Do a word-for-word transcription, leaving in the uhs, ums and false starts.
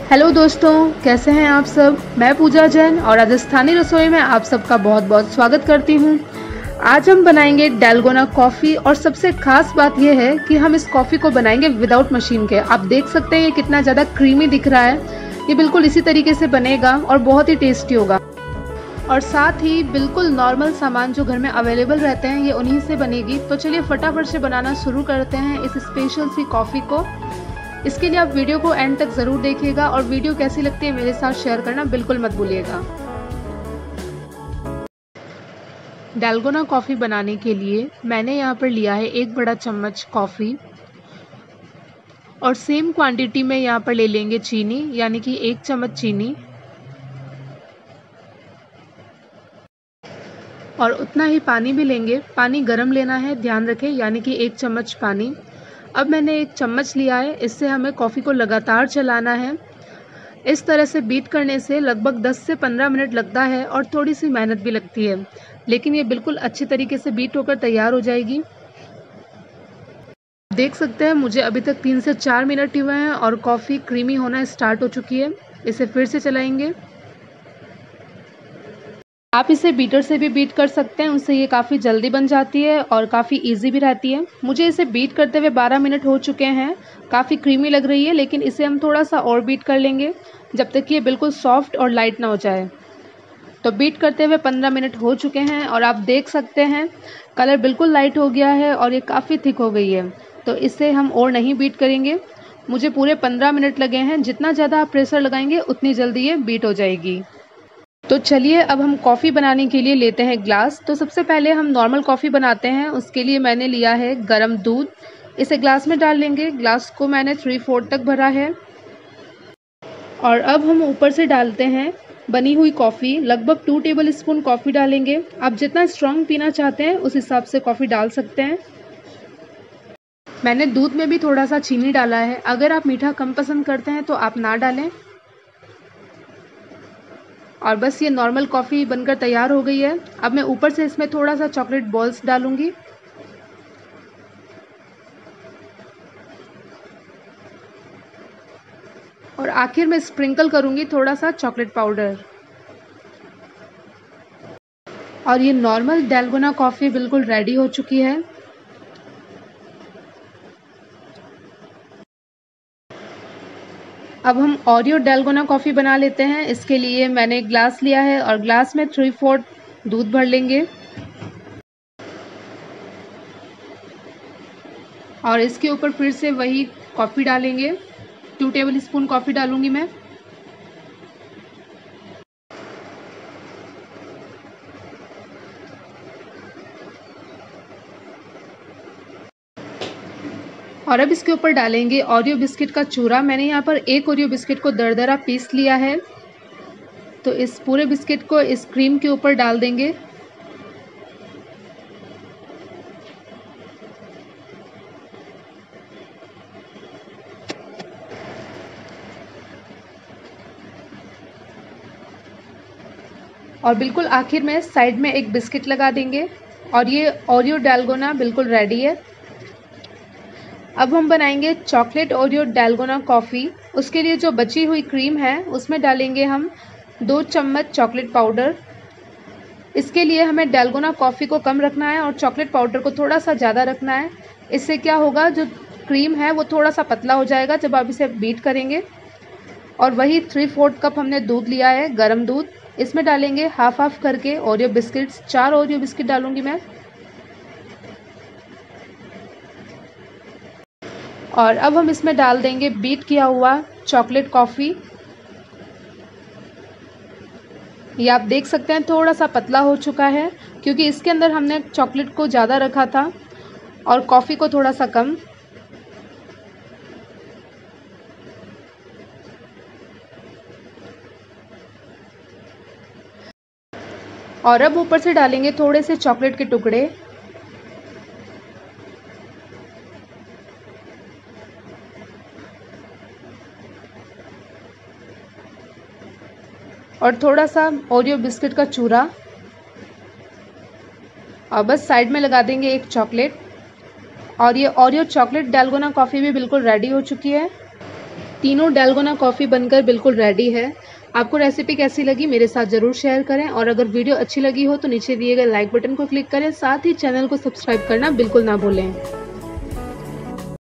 Hello दोस्तों, कैसे हैं आप सब। मैं पूजा जैन और राजस्थानी रसोई में आप सबका बहुत बहुत स्वागत करती हूं। आज हम बनाएंगे डालगोना कॉफ़ी और सबसे खास बात यह है कि हम इस कॉफ़ी को बनाएंगे विदाउट मशीन के। आप देख सकते हैं ये कितना ज़्यादा क्रीमी दिख रहा है। ये बिल्कुल इसी तरीके से बनेगा और बहुत ही टेस्टी होगा। और साथ ही बिल्कुल नॉर्मल सामान जो घर में अवेलेबल रहते हैं ये उन्हीं से बनेगी। तो चलिए फटाफट से बनाना शुरू करते हैं इस स्पेशल सी कॉफ़ी को। इसके लिए आप वीडियो को एंड तक ज़रूर देखिएगा और वीडियो कैसी लगती है मेरे साथ शेयर करना बिल्कुल मत भूलिएगा। डालगोना कॉफ़ी बनाने के लिए मैंने यहाँ पर लिया है एक बड़ा चम्मच कॉफ़ी और सेम क्वांटिटी में यहाँ पर ले लेंगे चीनी, यानी कि एक चम्मच चीनी और उतना ही पानी भी लेंगे। पानी गर्म लेना है, ध्यान रखें, यानी कि एक चम्मच पानी। अब मैंने एक चम्मच लिया है, इससे हमें कॉफ़ी को लगातार चलाना है। इस तरह से बीट करने से लगभग दस से पंद्रह मिनट लगता है और थोड़ी सी मेहनत भी लगती है, लेकिन ये बिल्कुल अच्छी तरीके से बीट होकर तैयार हो जाएगी। देख सकते हैं मुझे अभी तक तीन से चार मिनट ही हुए हैं और कॉफ़ी क्रीमी होना स्टार्ट हो चुकी है। इसे फिर से चलाएंगे। आप इसे बीटर से भी बीट कर सकते हैं, उससे ये काफ़ी जल्दी बन जाती है और काफ़ी इजी भी रहती है। मुझे इसे बीट करते हुए बारह मिनट हो चुके हैं। काफ़ी क्रीमी लग रही है, लेकिन इसे हम थोड़ा सा और बीट कर लेंगे जब तक कि ये बिल्कुल सॉफ्ट और लाइट ना हो जाए। तो बीट करते हुए पंद्रह मिनट हो चुके हैं और आप देख सकते हैं कलर बिल्कुल लाइट हो गया है और ये काफ़ी थिक हो गई है। तो इसे हम और नहीं बीट करेंगे। मुझे पूरे पंद्रह मिनट लगे हैं। जितना ज़्यादा आप प्रेशर लगाएंगे उतनी जल्दी ये बीट हो जाएगी। तो चलिए अब हम कॉफ़ी बनाने के लिए लेते हैं ग्लास। तो सबसे पहले हम नॉर्मल कॉफ़ी बनाते हैं, उसके लिए मैंने लिया है गरम दूध। इसे ग्लास में डाल लेंगे। ग्लास को मैंने थ्री फोर्थ तक भरा है और अब हम ऊपर से डालते हैं बनी हुई कॉफ़ी। लगभग टू टेबल स्पून कॉफ़ी डालेंगे। आप जितना स्ट्रॉन्ग पीना चाहते हैं उस हिसाब से कॉफ़ी डाल सकते हैं। मैंने दूध में भी थोड़ा सा चीनी डाला है। अगर आप मीठा कम पसंद करते हैं तो आप ना डालें। और बस ये नॉर्मल कॉफ़ी बनकर तैयार हो गई है। अब मैं ऊपर से इसमें थोड़ा सा चॉकलेट बॉल्स डालूंगी और आखिर में स्प्रिंकल करूंगी थोड़ा सा चॉकलेट पाउडर। और ये नॉर्मल डालगोना कॉफ़ी बिल्कुल रेडी हो चुकी है। अब हम ओरियो डालगोना कॉफ़ी बना लेते हैं। इसके लिए मैंने एक ग्लास लिया है और ग्लास में थ्री फोर्थ दूध भर लेंगे और इसके ऊपर फिर से वही कॉफ़ी डालेंगे। टू टेबल स्पून कॉफ़ी डालूंगी मैं। और अब इसके ऊपर डालेंगे ओरियो बिस्किट का चूरा। मैंने यहाँ पर एक ओरियो बिस्किट को दरदरा पीस लिया है। तो इस पूरे बिस्किट को इस क्रीम के ऊपर डाल देंगे। और बिल्कुल आखिर में साइड में एक बिस्किट लगा देंगे और ये ओरियो डालगोना बिल्कुल रेडी है। अब हम बनाएंगे चॉकलेट ओरियो डालगोना कॉफ़ी। उसके लिए जो बची हुई क्रीम है उसमें डालेंगे हम दो चम्मच चॉकलेट पाउडर। इसके लिए हमें डालगोना कॉफ़ी को कम रखना है और चॉकलेट पाउडर को थोड़ा सा ज़्यादा रखना है। इससे क्या होगा, जो क्रीम है वो थोड़ा सा पतला हो जाएगा जब आप इसे बीट करेंगे। और वही थ्री फोर्थ कप हमने दूध लिया है, गर्म दूध। इसमें डालेंगे हाफ हाफ करके ओरियो बिस्किट्स। चार ओरियो बिस्किट डालूंगी मैं। और अब हम इसमें डाल देंगे बीट किया हुआ चॉकलेट कॉफ़ी। ये आप देख सकते हैं थोड़ा सा पतला हो चुका है क्योंकि इसके अंदर हमने चॉकलेट को ज़्यादा रखा था और कॉफ़ी को थोड़ा सा कम। और अब ऊपर से डालेंगे थोड़े से चॉकलेट के टुकड़े। और थोड़ा सा ओरियो बिस्किट का चूरा और बस साइड में लगा देंगे एक चॉकलेट। और ये ओरियो चॉकलेट डालगोना कॉफ़ी भी बिल्कुल रेडी हो चुकी है। तीनों डैल्गोना कॉफ़ी बनकर बिल्कुल रेडी है। आपको रेसिपी कैसी लगी मेरे साथ ज़रूर शेयर करें, और अगर वीडियो अच्छी लगी हो तो नीचे दिए गए लाइक बटन को क्लिक करें, साथ ही चैनल को सब्सक्राइब करना बिल्कुल ना भूलें।